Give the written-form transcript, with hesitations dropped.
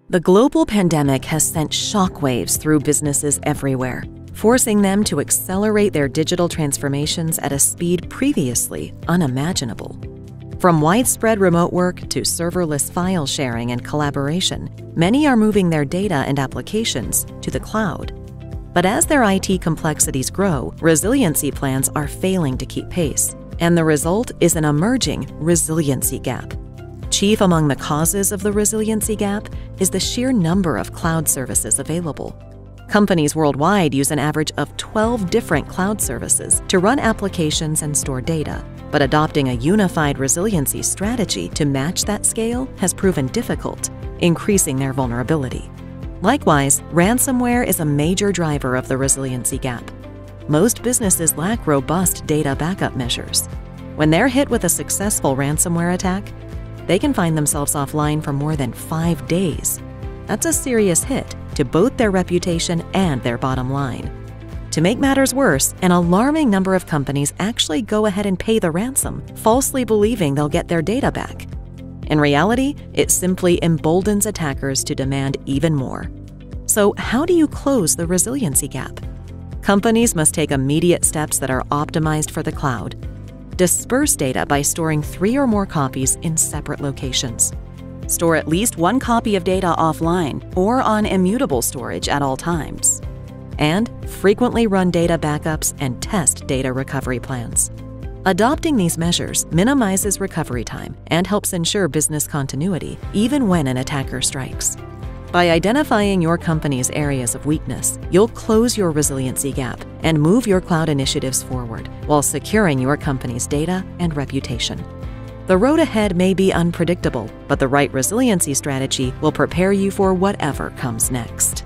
The global pandemic has sent shockwaves through businesses everywhere, forcing them to accelerate their digital transformations at a speed previously unimaginable. From widespread remote work to serverless file sharing and collaboration, many are moving their data and applications to the cloud. But as their IT complexities grow, resiliency plans are failing to keep pace, and the result is an emerging resiliency gap. Chief among the causes of the resiliency gap is the sheer number of cloud services available. Companies worldwide use an average of 12 different cloud services to run applications and store data, but adopting a unified resiliency strategy to match that scale has proven difficult, increasing their vulnerability. Likewise, ransomware is a major driver of the resiliency gap. Most businesses lack robust data backup measures. When they're hit with a successful ransomware attack, they can find themselves offline for more than 5 days. That's a serious hit to both their reputation and their bottom line. To make matters worse, an alarming number of companies actually go ahead and pay the ransom, falsely believing they'll get their data back. In reality, it simply emboldens attackers to demand even more. So how do you close the resiliency gap? Companies must take immediate steps that are optimized for the cloud. Disperse data by storing 3 or more copies in separate locations. Store at least 1 copy of data offline or on immutable storage at all times. And frequently run data backups and test data recovery plans. Adopting these measures minimizes recovery time and helps ensure business continuity even when an attacker strikes. By identifying your company's areas of weakness, you'll close your resiliency gap and move your cloud initiatives forward while securing your company's data and reputation. The road ahead may be unpredictable, but the right resiliency strategy will prepare you for whatever comes next.